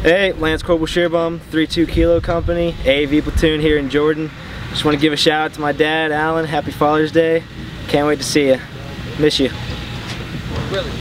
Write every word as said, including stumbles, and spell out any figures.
Hey, Lance Corporal Scheanbaum, three two Kilo Company, A A V platoon here in Jordan. Just want to give a shout out to my dad, Alan. Happy Father's Day. Can't wait to see you. Miss you. Really?